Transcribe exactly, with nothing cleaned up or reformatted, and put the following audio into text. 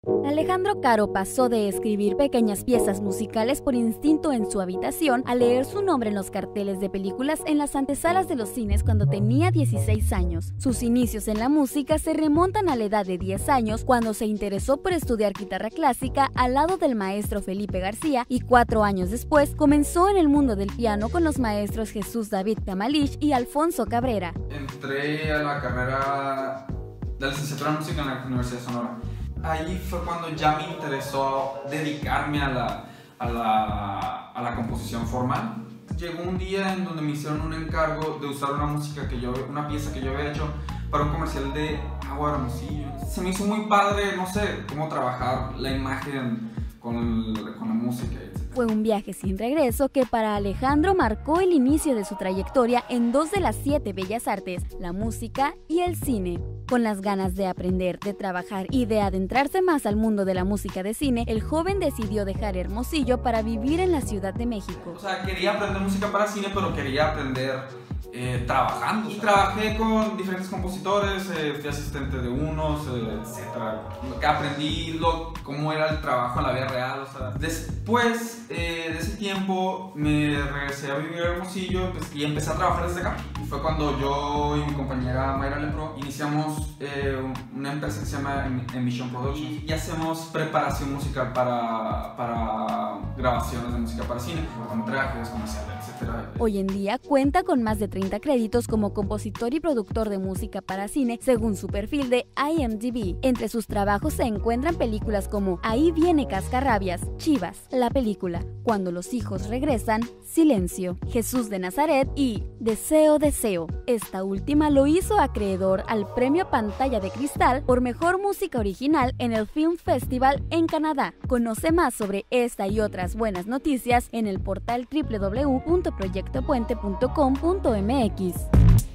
Alejandro Caro pasó de escribir pequeñas piezas musicales por instinto en su habitación a leer su nombre en los carteles de películas en las antesalas de los cines cuando tenía dieciséis años. Sus inicios en la música se remontan a la edad de diez años, cuando se interesó por estudiar guitarra clásica al lado del maestro Felipe García, y cuatro años después comenzó en el mundo del piano con los maestros Jesús David Kamalich y Alfonso Cabrera. Entré a la carrera de licenciatura en música en la Universidad de Sonora. Ahí fue cuando ya me interesó dedicarme a la, a la, a la composición formal. Llegó un día en donde me hicieron un encargo de usar una música que yo, una pieza que yo había hecho para un comercial de Agua Hermosillo. Se me hizo muy padre, no sé, cómo trabajar la imagen con, con la música, etcétera. Fue un viaje sin regreso que para Alejandro marcó el inicio de su trayectoria en dos de las siete bellas artes, la música y el cine. Con las ganas de aprender, de trabajar y de adentrarse más al mundo de la música de cine, el joven decidió dejar Hermosillo para vivir en la Ciudad de México. O sea, quería aprender música para cine, pero quería aprender eh, trabajando. Y trabajé con diferentes compositores, eh, fui asistente de unos, eh, etcétera. Aprendí lo, cómo era el trabajo en la vida real. O sea. Después eh, de ese tiempo me regresé a vivir a Hermosillo pues, y empecé a trabajar desde acá. Y fue cuando yo y mi compañera Mayra Lepro iniciamos eh, una empresa que se llama Emission Productions y hacemos preparación musical para, para grabaciones de música para cine, con trajes, comerciales, etcétera. Hoy en día cuenta con más de treinta créditos como compositor y productor de música para cine, según su perfil de I M D B. Entre sus trabajos se encuentran películas como Ahí viene Cascarrabias, Chivas, la película, Cuando los hijos regresan, Silencio, Jesús de Nazaret y Deseo, Deseo. Esta última lo hizo acreedor al premio Pantalla de Cristal por mejor música original en el Film Festival en Canadá. Conoce más sobre esta y otras buenas noticias en el portal doble u doble u doble u punto proyecto puente punto com punto m x.